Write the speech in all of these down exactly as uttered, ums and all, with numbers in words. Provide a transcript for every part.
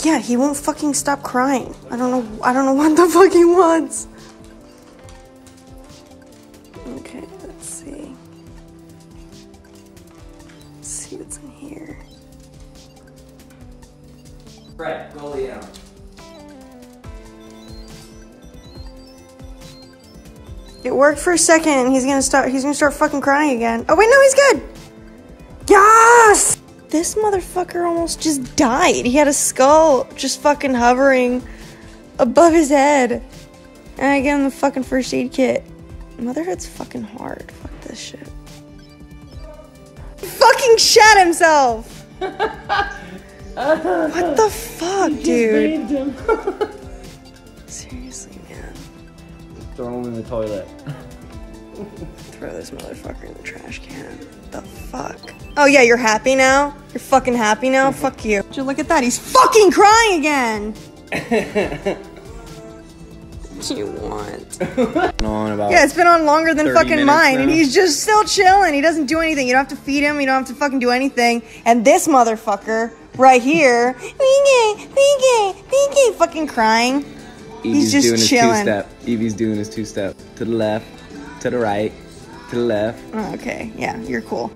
Yeah, he won't fucking stop crying. I don't know. I don't know what the fuck he wants. Okay, let's see. Let's see what's in here. Right, go lay down. It worked for a second, and he's gonna start. He's gonna start fucking crying again. Oh wait, no, he's good. Yes. This motherfucker almost just died. He had a skull just fucking hovering above his head, and I gave him the fucking first aid kit. Motherhood's fucking hard. Fuck this shit. He fucking shat himself. What the fuck, dude? Seriously, man. Throw him in the toilet. Throw this motherfucker in the trash can. The fuck? Oh yeah, you're happy now? You're fucking happy now? Fuck you. Just look at that. He's fucking crying again. What do you want? On about Yeah, it's been on longer than fucking mine, now. and he's just still chilling. He doesn't do anything. You don't have to feed him. You don't have to fucking do anything. And this motherfucker right here, fucking crying. Evie's He's just doing chilling. his two-step. Evie's doing his two-step. To the left, to the right, to the left. Oh, okay, yeah, you're cool.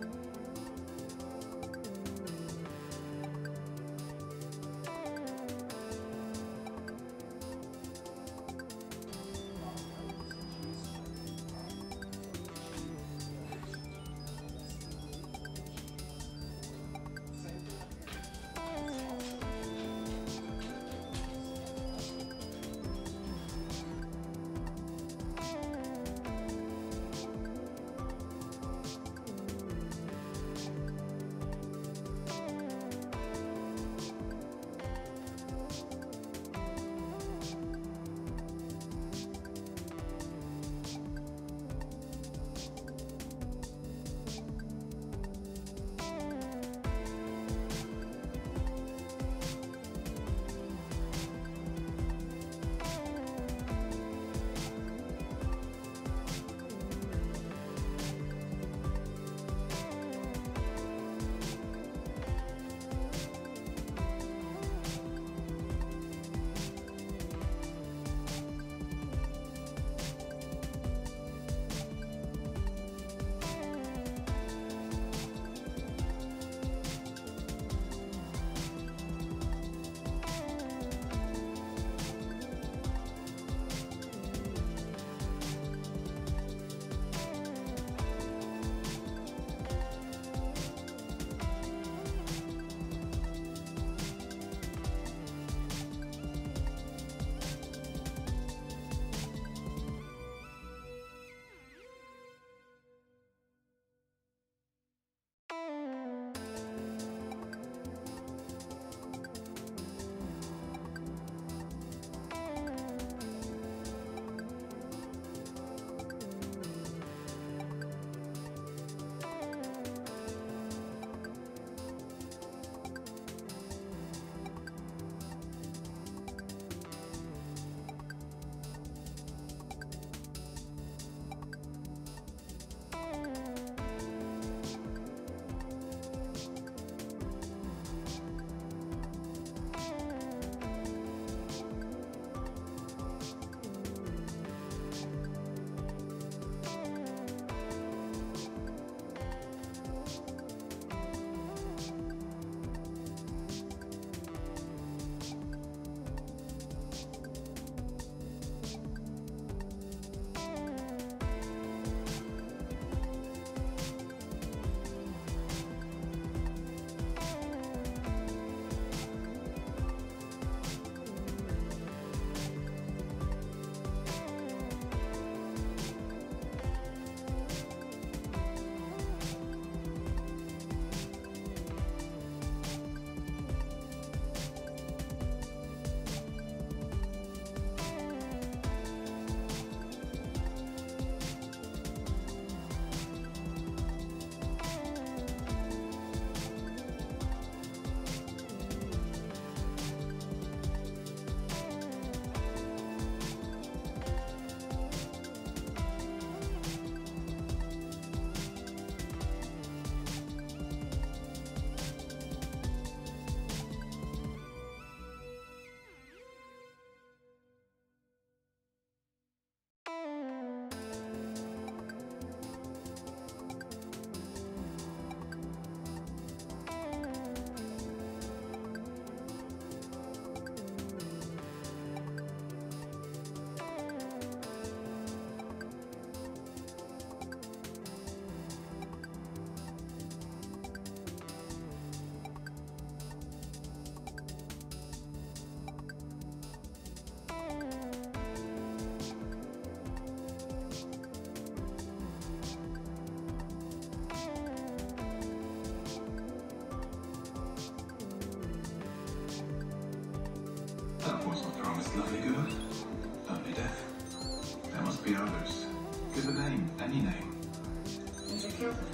lovely girl? Lovely death. There must be others. Give a name, any name. Mister Kilburn.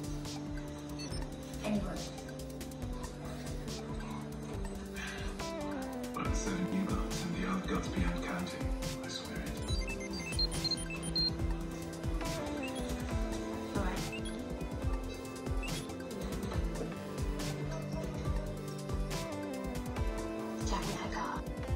Anyone. But it's seven new gods and the old gods beyond counting. I swear it. Alright. Jackie Hagar.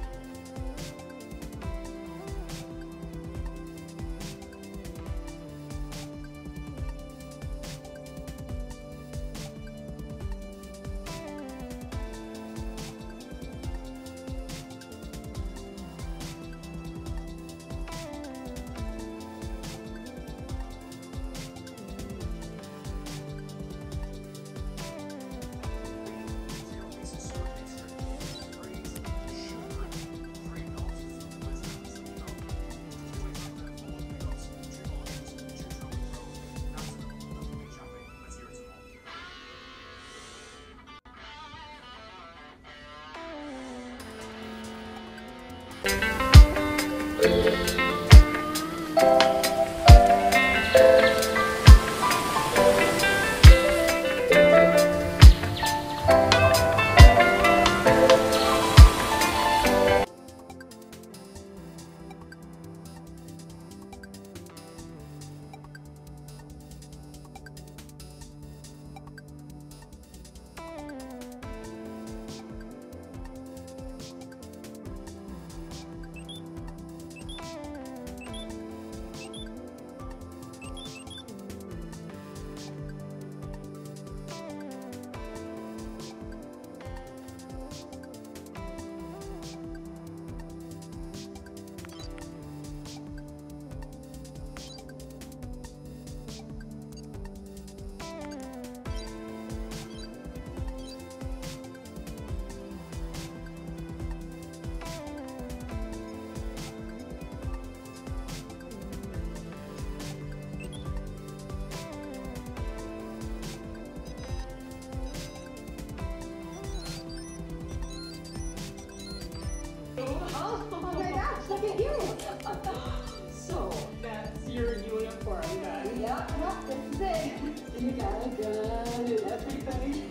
So, that's your uniform then? Yeah, yeah, this is it. You got a gun and everything.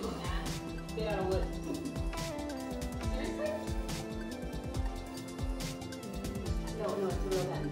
Get out of wood. Seriously? No, no, it's a real gun.